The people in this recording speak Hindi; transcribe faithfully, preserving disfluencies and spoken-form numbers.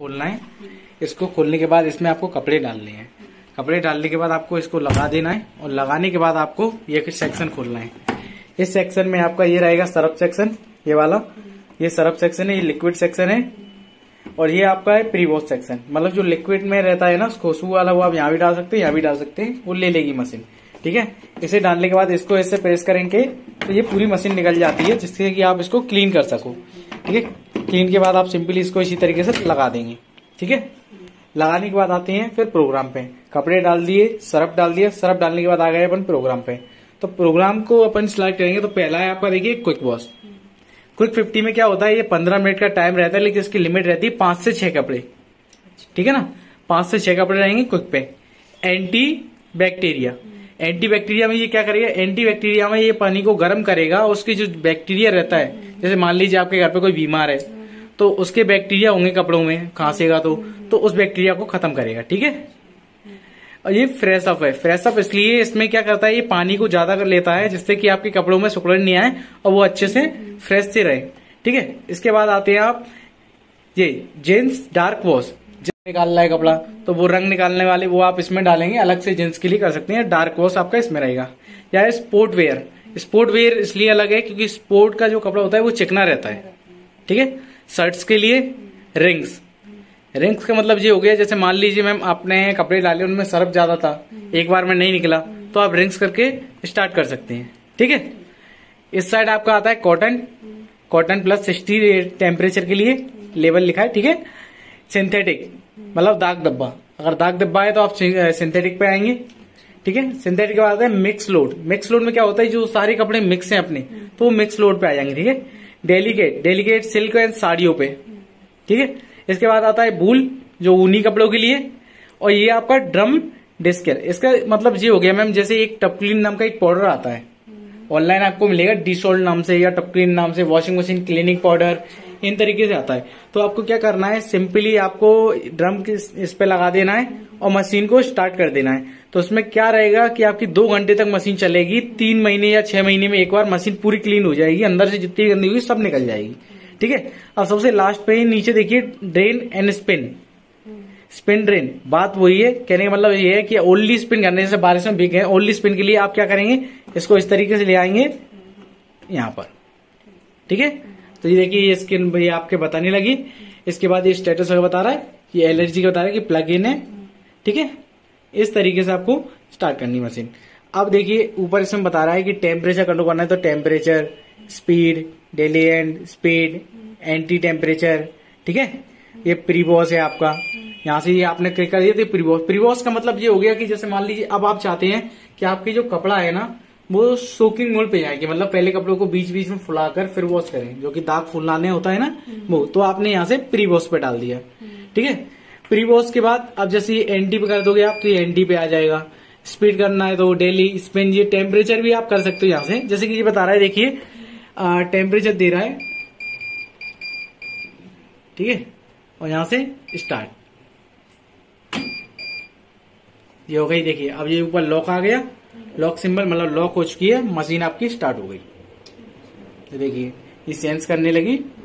खोलना है। इसको खोलने के बाद इसमें आपको कपड़े डालने हैं। कपड़े डालने के बाद आपको इसको लगा देना है और लगाने के बाद आपको ये सेक्शन खोलना है। इस सेक्शन में आपका ये रहेगा सरफ सेक्शन, ये वाला ये सरफ सेक्शन है, ये लिक्विड सेक्शन है और ये आपका है प्री वॉश सेक्शन। मतलब जो लिक्विड में रहता है ना खुशबू वाला, वो आप यहाँ भी डाल सकते हैं, यहाँ भी डाल सकते हैं, वो ले लेगी मशीन। ठीक है, इसे डालने के बाद इसको ऐसे प्रेस करेंगे तो ये पूरी मशीन निकल जाती है, जिससे कि आप इसको क्लीन कर सको। ठीक है, क्लीन के बाद आप सिंपली इसको इसी तरीके से लगा देंगे। ठीक है, लगाने के बाद आते हैं फिर प्रोग्राम पे। कपड़े डाल दिए, सरफ डाल दिया, सरफ डालने के बाद आ गए अपन प्रोग्राम पे। तो प्रोग्राम को अपन सिलेक्ट करेंगे। तो पहला है आपका देखिए क्विक वॉश। क्विक फिफ्टी में क्या होता है, ये पंद्रह मिनट का टाइम रहता है, लेकिन इसकी लिमिट रहती है पांच से छह कपड़े। ठीक है ना, पांच से छह कपड़े रहेंगे क्विक पे। एंटी बैक्टीरिया, एंटी बैक्टीरिया में ये क्या करेगा, एंटी बैक्टीरिया में ये पानी को गर्म करेगा, उसकी जो बैक्टीरिया रहता है, जैसे मान लीजिए आपके घर पे कोई बीमार है तो उसके बैक्टीरिया होंगे कपड़ों में, खांसेगा तो तो उस बैक्टीरिया को खत्म करेगा। ठीक है, और ये फ्रेश अप है। फ्रेश अप इसलिए इसमें क्या करता है, ये पानी को ज्यादा कर लेता है, जिससे कि आपके कपड़ों में सिकुड़न नहीं आए और वो अच्छे से फ्रेश से रहे। ठीक है, इसके बाद आते हैं आप ये जेंट्स डार्क वॉश। निकालना है कपड़ा तो वो रंग निकालने वाले वो आप इसमें डालेंगे, अलग से जेंट्स के लिए कर सकते हैं। डार्क वॉश आपका इसमें रहेगा। या स्पोर्ट वेयर, स्पोर्ट वेयर इसलिए अलग है क्योंकि स्पोर्ट का जो कपड़ा होता है वो चिकना रहता है। ठीक है, शर्ट्स के लिए रिंग्स। रिंग्स का मतलब ये हो गया, जैसे मान लीजिए मैम आपने कपड़े डाले, उनमें सरफ ज्यादा था, एक बार में नहीं निकला, तो आप रिंग्स करके स्टार्ट कर सकते हैं। ठीक है, इस साइड आपका आता है cotton. Cotton plus sixty temperature के लिए लेवल लिखा है। ठीक है, सिंथेटिक मतलब दाग धब्बा, अगर दाग धब्बा है तो आप सिंथेटिक पे आएंगे। ठीक है, सिंथेटिक के बाद आता है मिक्स लोड। मिक्स लोड में क्या होता है, जो सारे कपड़े मिक्स हैं अपने, तो वो मिक्स लोड पे आ जाएंगे। ठीक है, डेलीकेट, डेलीकेट सिल्क एंड साड़ियों पे। ठीक है, इसके बाद आता है वूल, जो ऊनी कपड़ों के लिए। और ये आपका ड्रम डिस्कर। इसका मतलब ये हो गया मैम, जैसे एक टपक्लीन नाम का एक पाउडर आता है, ऑनलाइन आपको मिलेगा डिसॉल्ट नाम से या टपक्लीन नाम से, वॉशिंग मशीन क्लीनिंग पाउडर, इन तरीके से आता है। तो आपको क्या करना है, सिंपली आपको ड्रम इस पे लगा देना है और मशीन को स्टार्ट कर देना है। तो उसमें क्या रहेगा कि आपकी दो घंटे तक मशीन चलेगी। तीन महीने या छह महीने में एक बार मशीन पूरी क्लीन हो जाएगी, अंदर से जितनी गंदी हुई सब निकल जाएगी। ठीक है, अब सबसे लास्ट पे ही नीचे देखिए drain and spin. Spin drain, बात वही है, कहने का मतलब ये है कि ओनली स्पिन करने से बारिश में भीग गए, ओनली स्पिन के लिए आप क्या करेंगे, इसको इस तरीके से ले आएंगे यहाँ पर। ठीक है, तो ये देखिए ये स्किन भाई आपके बताने लगी। इसके बाद ये स्टेटस बता रहा है, ये एलर्जी का बता रहा है कि प्लग इन है। ठीक है, इस तरीके से आपको स्टार्ट करनी मशीन। अब देखिए ऊपर इसमें बता रहा है कि टेम्परेचर कंट्रोल करना है, तो temperature, speed, daily and speed, anti temperature. ठीक है, ये प्री वॉश है आपका, यहाँ से ये आपने क्लिक कर दिया तो प्री वॉश। प्री वॉश का मतलब ये हो गया कि जैसे मान लीजिए अब आप चाहते हैं कि आपकी जो कपड़ा है ना वो सोकिंग मोड पे जाएगी, मतलब पहले कपड़ों को बीच बीच में फुलाकर फिर वॉश करें, जो कि दाग फुलाने होता है ना वो, तो आपने यहाँ से प्री वॉश पे डाल दिया। ठीक है, प्री वॉश के बाद अब जैसे ये एंटी पे कर दोगे आप तो ये एंटी पे आ जाएगा। स्पीड करना है तो डेली स्पिन, ये टेम्परेचर भी आप कर सकते हो यहाँ से, जैसे कि ये बता रहा है देखिए टेम्परेचर दे रहा है। ठीक है, और यहां से स्टार्ट, ये हो गई। देखिए अब ये ऊपर लॉक आ गया, लॉक सिंबल मतलब लॉक हो चुकी है, मशीन आपकी स्टार्ट हो गई। देखिए ये सेंस करने लगी।